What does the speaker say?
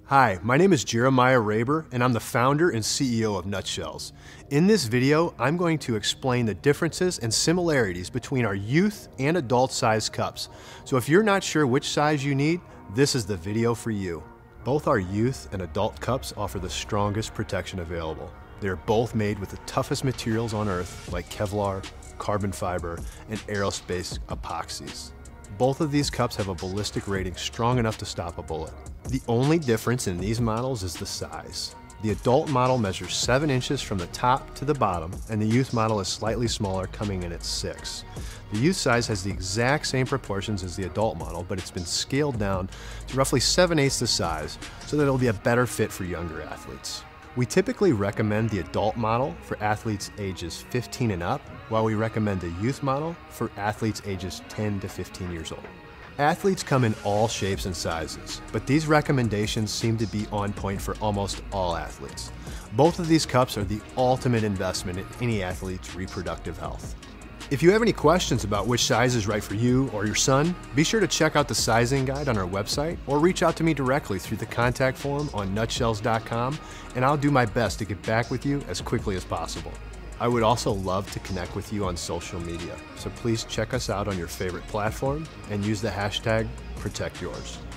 Hi, my name is Jeremiah Raber, and I'm the founder and CEO of Nutshellz. In this video, I'm going to explain the differences and similarities between our youth and adult size cups. So if you're not sure which size you need, this is the video for you. Both our youth and adult cups offer the strongest protection available. They are both made with the toughest materials on earth, like Kevlar, carbon fiber, and aerospace epoxies. Both of these cups have a ballistic rating strong enough to stop a bullet. The only difference in these models is the size. The adult model measures 7 inches from the top to the bottom, and the youth model is slightly smaller, coming in at 6. The youth size has the exact same proportions as the adult model, but it's been scaled down to roughly 7/8 the size so that it'll be a better fit for younger athletes. We typically recommend the adult model for athletes ages 15 and up, while we recommend the youth model for athletes ages 10 to 15 years old. Athletes come in all shapes and sizes, but these recommendations seem to be on point for almost all athletes. Both of these cups are the ultimate investment in any athlete's reproductive health. If you have any questions about which size is right for you or your son, be sure to check out the sizing guide on our website or reach out to me directly through the contact form on nutshellz.com, and I'll do my best to get back with you as quickly as possible. I would also love to connect with you on social media, so please check us out on your favorite platform and use the hashtag #ProtectYours.